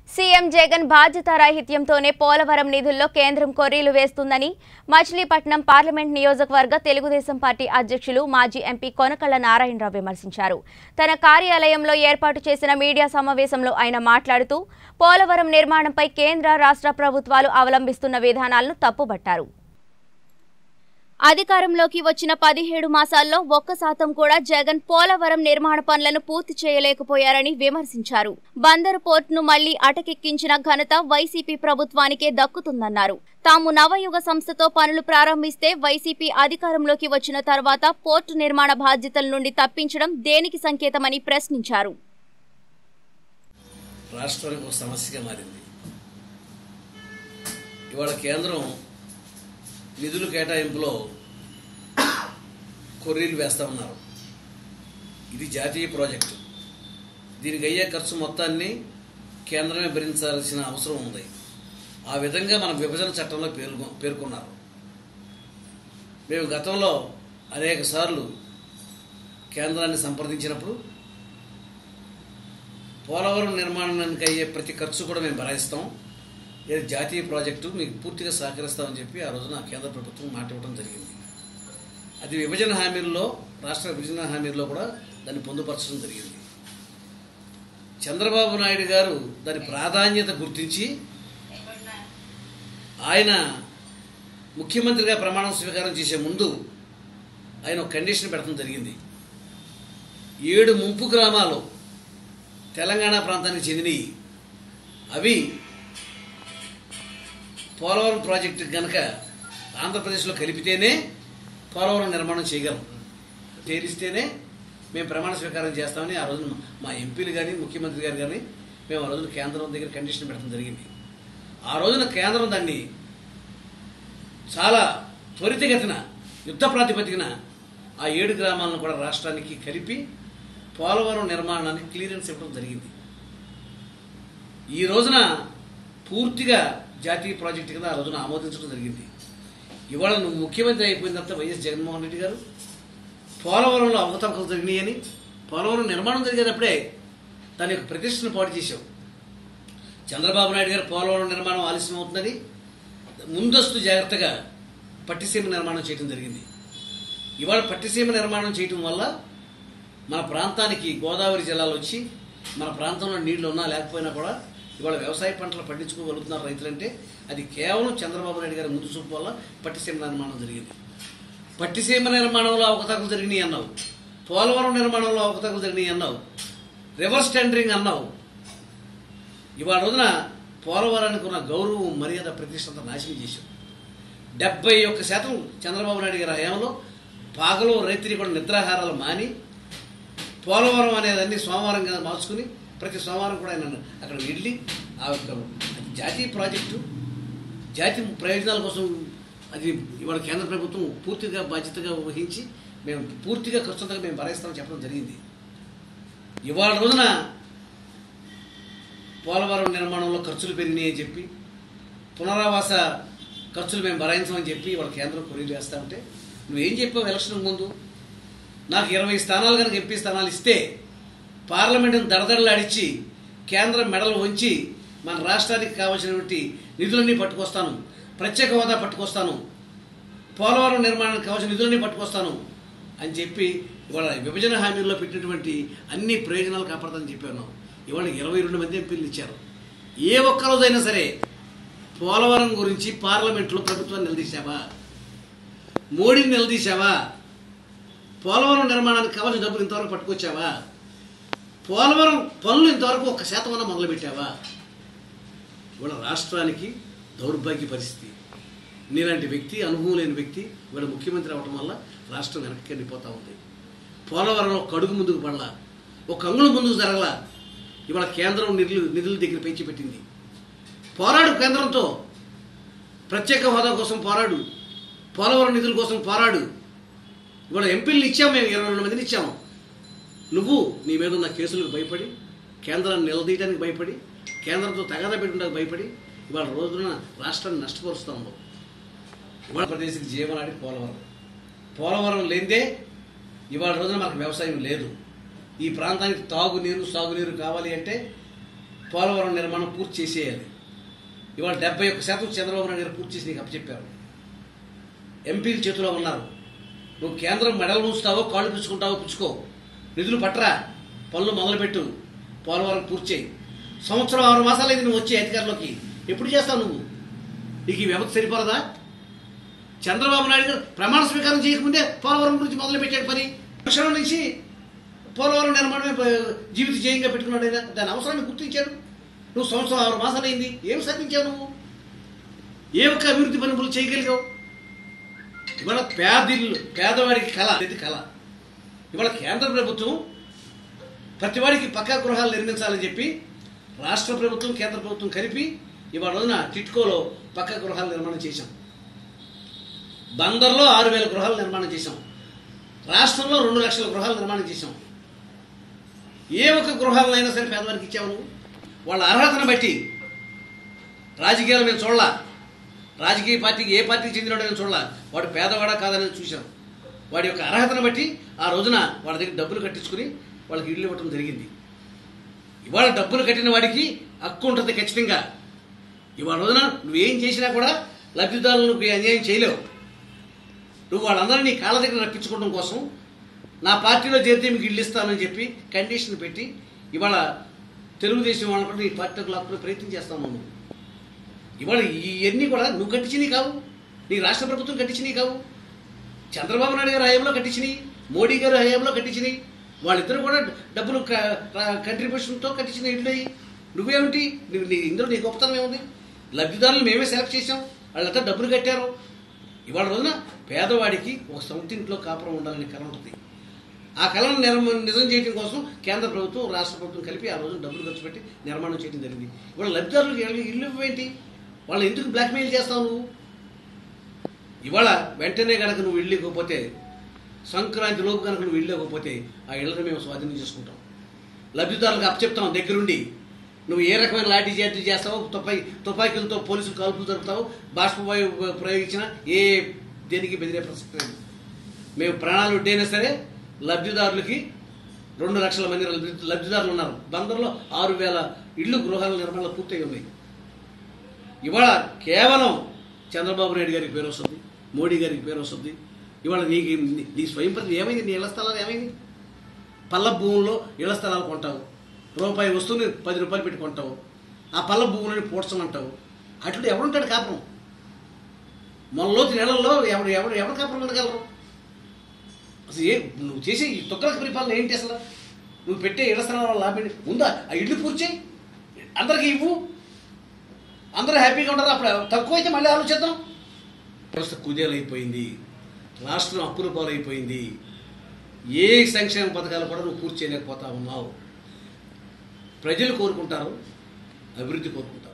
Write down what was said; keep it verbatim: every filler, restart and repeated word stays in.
CM Jagan బాధ్యతారాహిత్యంతోనే Polavaram నిధుల్లో కేంద్రం కొర్రీలు వేస్తుందని Machilipatnam parliament నియోజకవర్గ తెలుగుదేశం పార్టీ అధ్యక్షులు మాజీ ఎంపీ కొనకళ్ళ నారాయణరావు విమర్శించారు. తన కార్యాలయంలో ఏర్పాటు చేసిన మీడియా సమావేశంలో ఆయన మాట్లాడుతూ పోలవరం నిర్మాణంపై కేంద్ర రాష్ట్ర ప్రభుత్వాలు అవలంబిస్తున్న విధానాలను తప్పుబట్టారు. అధికారంలోకి వచ్చిన పదిహేడు మాసాల్లో ఒక్క శాతం కూడా జగన్ పోలవరం నిర్మాణ పనులను పూర్తి చేయలేకపోయారని విమర్శించారు. బందరు పోర్టును మళ్లీ అటకెక్కించిన ఘనత వైసీపీ ప్రభుత్వానికే దక్కుతుందన్నారు. తాము నవయుగ సంస్థతో పనులు ప్రారంభిస్తే వైసీపీ అధికారంలోకి వచ్చిన తర్వాత పోర్టు నిర్మాణ బాధ్యతల నుండి తప్పించడం దేనికి సంకేతమని ప్రశ్నించారు. రాష్ట్రానికి ఒక సమస్యగా మారింది. ఇవాళ కేంద్రం నిధుల కేటాయింపులో కొర్రీలు వేస్తా ఉన్నారు. ఇది జాతీయ ప్రాజెక్టు. దీనికి అయ్యే ఖర్చు మొత్తాన్ని కేంద్రమే భరించాల్సిన అవసరం ఉంది. ఆ విధంగా మన విభజన చట్టంలో పేర్కొ పేర్కొన్నారు మేము గతంలో అనేక సార్లు కేంద్రాన్ని సంప్రదించినప్పుడు పోలవరం నిర్మాణానికి అయ్యే ప్రతి ఖర్చు కూడా మేము భరాయిస్తాం, ఇది జాతీయ ప్రాజెక్టు, మీకు పూర్తిగా సహకరిస్తామని చెప్పి ఆ రోజున కేంద్ర ప్రభుత్వం మాట ఇవ్వడం జరిగింది. అది విభజన హామీల్లో, రాష్ట్ర విభజన హామీల్లో కూడా దాన్ని పొందుపరచడం జరిగింది. చంద్రబాబు నాయుడు గారు దాని ప్రాధాన్యత గుర్తించి ఆయన ముఖ్యమంత్రిగా ప్రమాణ స్వీకారం చేసే ముందు ఆయన ఒక కండిషన్ పెట్టడం జరిగింది. ఏడు ముంపు గ్రామాలు తెలంగాణ ప్రాంతానికి చెందినవి, అవి పోలవరం ప్రాజెక్టు కనుక ఆంధ్రప్రదేశ్లో కలిపితేనే పోలవరం నిర్మాణం చేయగలం, చేరిస్తేనే మేము ప్రమాణ స్వీకారం చేస్తామని ఆ రోజున మా ఎంపీలు కానీ ముఖ్యమంత్రి గారు కానీ మేము ఆ రోజున కేంద్రం దగ్గర కండిషన్ పెట్టడం జరిగింది. ఆ రోజున కేంద్రం దాన్ని చాలా త్వరితగతిన యుద్ధ ప్రాతిపదికన ఆ ఏడు గ్రామాలను కూడా రాష్ట్రానికి కలిపి పోలవరం నిర్మాణానికి క్లియరెన్స్ ఇవ్వడం జరిగింది. ఈ రోజున పూర్తిగా జాతీయ ప్రాజెక్టు కింద ఆ రోజున ఆమోదించడం జరిగింది. ఇవాళ నువ్వు ముఖ్యమంత్రి అయిపోయిన తర్వాత వైఎస్ జగన్మోహన్ రెడ్డి గారు పోలవరంలో అవకతవకలు జరిగినాయని, పోలవరం నిర్మాణం జరిగేటప్పుడే దాని యొక్క ప్రతిష్టను పాటు చేశావు. చంద్రబాబు నాయుడు గారు పోలవరం నిర్మాణం ఆలస్యం అవుతుందని ముందస్తు జాగ్రత్తగా పట్టిసీమ నిర్మాణం చేయడం జరిగింది. ఇవాళ పట్టిసీమ నిర్మాణం చేయటం వల్ల మన ప్రాంతానికి గోదావరి జలాలు వచ్చి మన ప్రాంతంలో నీళ్లు ఉన్నా లేకపోయినా కూడా ఇవాళ వ్యవసాయ పంటలు పండించుకోగలుగుతున్నారు రైతులంటే అది కేవలం చంద్రబాబు నాయుడు గారి ముందు చూపు వల్ల పట్టిసీమ నిర్మాణం జరిగింది. పట్టిసీమ నిర్మాణంలో అవకతవకలు జరిగినాయి అన్నావు, పోలవరం నిర్మాణంలో అవకతవకలు జరిగినాయి అన్నావు, రివర్స్ టెండరింగ్ అన్నావు. ఇవాళ రోజున పోలవరానికి ఉన్న గౌరవం, మర్యాద, ప్రతిష్టంతా నాశనం చేశావు. డెబ్బై ఒక్క శాతం చంద్రబాబు నాయుడు గారి హయాంలో పాగలో రైతుని కూడా నిద్రాహారాలు మాని పోలవరం అనేదాన్ని సోమవారం కింద మార్చుకుని ప్రతి సోమవారం కూడా ఆయన అక్కడ వెళ్ళి ఆ యొక్క జాతీయ ప్రాజెక్టు జాతీయ ప్రయోజనాల కోసం అది ఇవాళ కేంద్ర ప్రభుత్వం పూర్తిగా బాధ్యతగా వహించి మేము పూర్తిగా ఖర్చుంతగా మేము భరాయిస్తామని చెప్పడం జరిగింది. ఇవాళ రోజున పోలవరం నిర్మాణంలో ఖర్చులు పెరిగినాయి అని చెప్పి పునరావాస ఖర్చులు మేము భరాయించమని చెప్పి ఇవాళ కేంద్రం కొర్రీలు వేస్తా ఉంటే నువ్వేం చెప్పావు ఎలక్షన్ ముందు? నాకు ఇరవై స్థానాలు కనుక ఎంపీ స్థానాలు ఇస్తే పార్లమెంటును దడదడలాడిచ్చి కేంద్రం మెడలు వంచి మన రాష్ట్రానికి కావాల్సినటువంటి నిధులన్నీ పట్టుకొస్తాను, ప్రత్యేక హోదా పట్టుకొస్తాను, పోలవరం నిర్మాణానికి కావాల్సిన నిధులన్నీ పట్టుకొస్తాను అని చెప్పి ఇవాళ విభజన హామీల్లో పెట్టినటువంటి అన్ని ప్రయోజనాలు కాపాడతానని చెప్పాను. ఇవాళ ఇరవై రెండు మంది ఎంపీలు ఇచ్చారు. ఏ ఒక్కరోజైనా సరే పోలవరం గురించి పార్లమెంట్లో ప్రభుత్వాన్ని నిలదీశావా? మోడీని నిలదీశావా? పోలవరం నిర్మాణానికి కావాల్సిన డబ్బులు ఇంతవరకు పట్టుకొచ్చావా? పోలవరం పనులు ఇంతవరకు ఒక్క శాతం అన్నా మొదలుపెట్టావా? ఇవాళ రాష్ట్రానికి దౌర్భాగ్య పరిస్థితి. నీలాంటి వ్యక్తి, అనుభవం లేని వ్యక్తి ఇవాళ ముఖ్యమంత్రి అవడం వల్ల రాష్ట్రం వెనక్కి వెళ్ళిపోతూ ఉంది. పోలవరంలో కడుగు ముందుకు పడలా, ఒక అంగుళం ముందుకు జరగలా. ఇవాళ కేంద్రం నిధులు నిధుల దగ్గర పెంచి పెట్టింది. పోరాడు, కేంద్రంతో ప్రత్యేక హోదా కోసం పోరాడు, పోలవరం నిధుల కోసం పోరాడు. ఇవాళ ఎంపీలు ఇచ్చాము, మేము ఇరవై రెండు మందిని ఇచ్చాము. నువ్వు నీ మీద ఉన్న కేసులకు భయపడి, కేంద్రాన్ని నిలదీయడానికి భయపడి, కేంద్రంతో తగాదా పెట్టుకుంటానికి భయపడి ఇవాళ రోజున రాష్ట్రాన్ని నష్టపరుస్తూ ఉన్నావు. ఇవాళ ప్రదేశకి జీవనాడి పోలవరం. పోలవరం లేదే ఇవాళ రోజున మనకు వ్యవసాయం లేదు. ఈ ప్రాంతానికి తాగునీరు, సాగునీరు కావాలి అంటే పోలవరం నిర్మాణం పూర్తి చేసేయాలి. ఇవాళ డెబ్బై ఒక్క శాతం చంద్రబాబు నాయుడు గారు పూర్తి చేసి నీకు అప్పచెప్పారు. ఎంపీల చేతిలో ఉన్నారు. నువ్వు కేంద్రం మెడలు ఉంచుతావో కాళ్ళు పుచ్చుకుంటావో పుచ్చుకో, నిధులు పట్టరా, పనులు మొదలుపెట్టు, పోలవరం పూర్తి చేయి. సంవత్సరం ఆరు మాసాలు అయింది నువ్వు వచ్చే అధికారంలోకి. ఎప్పుడు చేస్తావు నువ్వు? నీకు ఈ వ్యవస్థ సరిపోరదా? చంద్రబాబు నాయుడు గారు ప్రమాణ స్వీకారం చేయకముందే పోలవరం గురించి మొదలు పెట్టాడు పని. క్షణం నుంచి పోలవరం నిర్మాణమే జీవిత జయంగా పెట్టుకున్నాడు. అయినా దాని అవసరాన్ని గుర్తించాడు. నువ్వు సంవత్సరం ఆరు మాసాలు అయింది, ఏమి సాధించావు నువ్వు? ఏ ఒక్క అభివృద్ధి పనులు చేయగలిగావు? ఇవాళ పేదిల్లు పేదవాడికి కళ అనేది కళ. ఇవాళ కేంద్ర ప్రభుత్వం ప్రతివాడికి పక్కా గృహాలు నిర్మించాలని చెప్పి రాష్ట్ర ప్రభుత్వం కేంద్ర ప్రభుత్వం కలిపి ఇవాళ రోజున టిట్కోలో పక్కా గృహాల నిర్మాణం చేశాం. బందర్లో ఆరు వేల గృహాలు నిర్మాణం చేశాం. రాష్ట్రంలో రెండు లక్షల గృహాలు నిర్మాణం చేశాం. ఏ ఒక్క గృహాలైనా సరే పేదవారికి ఇచ్చావు నువ్వు? వాళ్ళ అర్హతను బట్టి రాజకీయాలు మేము చూడాల, రాజకీయ పార్టీకి ఏ పార్టీకి చెందినవాడు నేను చూడాల, వాడు పేదవాడా కాదనేది చూశాం. వాడి యొక్క అర్హతను బట్టి ఆ రోజున వాళ్ళ దగ్గర డబ్బులు కట్టించుకుని వాళ్ళకి ఇళ్ళు ఇవ్వటం జరిగింది. ఇవాళ డబ్బులు కట్టిన వాడికి హక్కు ఉంటుంది ఖచ్చితంగా. ఇవాళ రోజున నువ్వేం చేసినా కూడా లబ్ధిదారులు నువ్వు అన్యాయం చేయలేవు. నువ్వు వాళ్ళందరినీ నీ కాళ్ళ దగ్గర రప్పించుకోవడం కోసం నా పార్టీలో చేరితే మీకు ఇల్లు ఇస్తానని చెప్పి కండిషన్ పెట్టి ఇవాళ తెలుగుదేశం వాళ్ళని కూడా నీ పార్టీలకు లాక్కునే ప్రయత్నం చేస్తావు నువ్వు. ఇవాళ ఇవన్నీ కూడా నువ్వు కట్టించినవి కావు, నీ రాష్ట్ర ప్రభుత్వం కట్టించినవి కావు, చంద్రబాబు నాయుడు గారు హయాంలో కట్టించినవి, మోడీ గారు హయాంలో కట్టించినవి. వాళ్ళిద్దరూ కూడా డబ్బులు కంట్రిబ్యూషన్తో కట్టించిన ఇళ్ళు అయ్యి నువ్వేమిటి? నువ్వు నీ ఇందులో నీ గొప్పతనం ఏముంది? లబ్ధిదారులు మేమే సెలెక్ట్ చేసాం, వాళ్ళంతా డబ్బులు కట్టారు. ఇవాళ రోజున పేదవాడికి ఒక సొంత ఇంట్లో కాపురం ఉండాలని కళ ఉంటుంది. ఆ కళను నిర్మ నిజం చేయడం కోసం కేంద్ర ప్రభుత్వం రాష్ట్ర ప్రభుత్వం కలిపి ఆ రోజున డబ్బులు ఖర్చు పెట్టి నిర్మాణం చేయడం జరిగింది. ఇవాళ లబ్ధిదారులకు ఇల్లు ఇవ్వేంటి? వాళ్ళు ఎందుకు బ్లాక్మెయిల్ చేస్తావు నువ్వు? ఇవాళ వెంటనే కనుక నువ్వు ఇల్లు ఇవ్వకపోతే, సంక్రాంతి లోపు కనుక నువ్వు ఇల్లు ఇవ్వకపోతే ఆ ఇళ్ళని మేము స్వాధీనం చేసుకుంటాం. లబ్ధిదారులకు అప్పచెప్తాం దగ్గరుండి. నువ్వు ఏ రకమైన లాఠీ చార్జీ చేస్తావో, తుపాయి తుపాకీలతో పోలీసులు కాల్పులు జరుపుతావు, బాష్పవాయు ప్రయోగించినా ఏ దేనికి బెదిరే ప్రసక్తి లేదు. మేము ప్రాణాలు ఉడ్డైనా సరే లబ్ధిదారులకి రెండు లక్షల మంది లబ్ధిదారులు ఉన్నారు. బందర్లో ఆరు వేల ఇళ్ళు గృహాల నిర్మాణాలు పూర్తయి ఉన్నాయి. ఇవాళ కేవలం చంద్రబాబు నాయుడు గారికి పేరు వస్తుంది, మోడీ గారికి పేరు వస్తుంది. ఇవాళ నీకు నీ స్వయం ప్రతి ఏమైంది? నీ ఇళ్ల స్థలాలు ఏమైంది? పల్ల భూముల్లో ఇళ్ల స్థలాలు కొంటావు, రూపాయి వస్తువుని పది రూపాయలు పెట్టి కొంటావు, ఆ పల్ల భూములని పూడ్చమంటావు. అట్లు ఎవడుంటాడు కాపురం? మొన్నలోతి నెలల్లో ఎవడు ఎవడు ఎవడు కాపురం ఉండగలరు? అసలు ఏ నువ్వు చేసే ఈ తొక్కలకు పరిపాలన ఏంటి? అసలు నువ్వు పెట్టే ఇళ్ల స్థలాల లాభం ఉందా? ఆ ఇళ్ళు పూర్తి చేయి, అందరికీ ఇవ్వు, అందరూ హ్యాపీగా ఉంటారు. అప్పుడు తక్కువైతే మళ్ళీ ఆలోచిద్దాం. వ్యవస్థ కుదేలైపోయింది, రాష్ట్రం అప్పుల పాలైపోయింది. ఏ సంక్షేమ పథకాలు కూడా నువ్వు పూర్తి చేయలేకపోతా ఉన్నావు. ప్రజలు కోరుకుంటారు, అభివృద్ధి కోరుకుంటారు.